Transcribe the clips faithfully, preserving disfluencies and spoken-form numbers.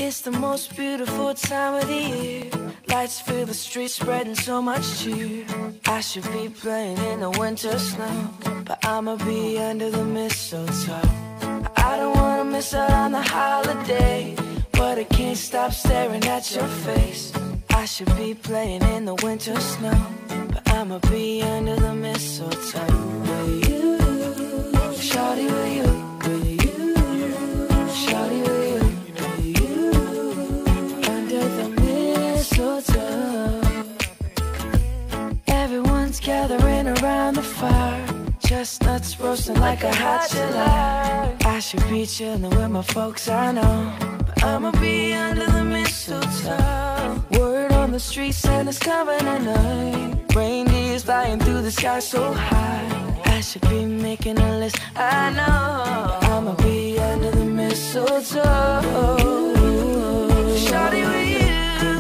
It's the most beautiful time of the year. Lights fill the streets, spreading so much cheer. I should be playing in the winter snow, but I'ma be under the mistletoe. I don't wanna miss out on the holiday, but I can't stop staring at your face. I should be playing in the winter snow, but I'ma be under the mistletoe. With you, shawty, with you, with you, shawty, with you, with you, under the mistletoe. Everyone's gathering around the fire, chestnuts roasting like a hot July. I should be chilling with my folks, I know, but I'ma be under the mistletoe. Word on the street, Santa's coming tonight. Reindeers flying through the sky so high. I should be making a list, I know, but I'ma be under the mistletoe. Shawty with you,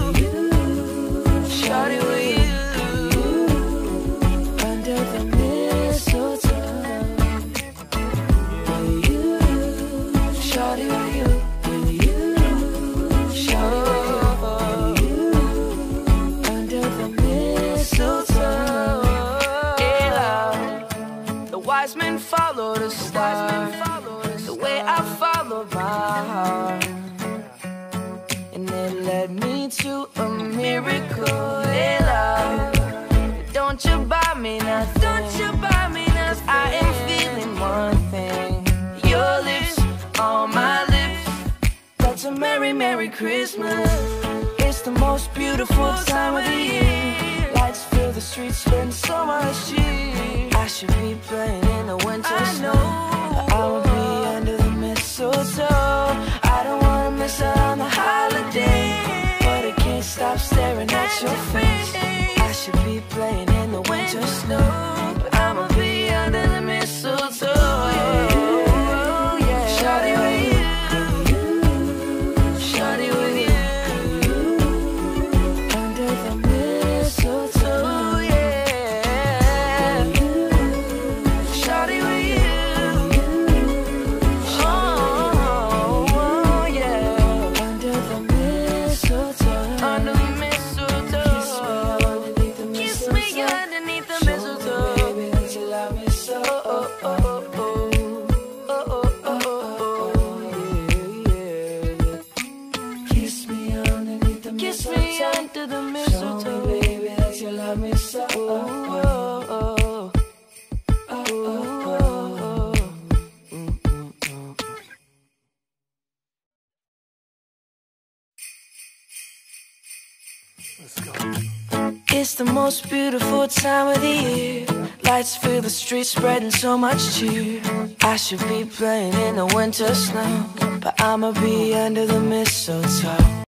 shawty with you, under the mistletoe. With you, shawty with you, with you, shawty with you, under the mistletoe. The wise men follow the star, the way I followed my heart, and it led me to a miracle. Hey, love, don't you buy me nothing, don't you buy me nothing. I am feeling one thing, your lips on my lips. That's a merry, merry Christmas. It's the most beautiful time of the year. Lights fill the streets, spend so much cheer. I should be playing in the winter snow, but I will be under the mistletoe. I don't wanna miss out on the holiday, but I can't stop staring at your face. I should be playing in the winter snow, but I'ma be under the mistletoe. Yeah. Shawty with you, shawty with you, under the mistletoe. Yeah. Shawty with you, oh, oh yeah, under the mistletoe, under the mistletoe. Kiss me underneath the mistletoe, baby, that you love me so. Oh, oh, oh, oh, oh, oh, oh, yeah. Kiss me underneath the mistletoe, kiss me under the mistletoe, baby, that you love me so. Oh, oh, oh, oh, oh, oh. Let's go. It's the most beautiful time of the year. Lights fill the streets, spreading so much cheer. I should be playing in the winter snow, but I'ma be under the mistletoe.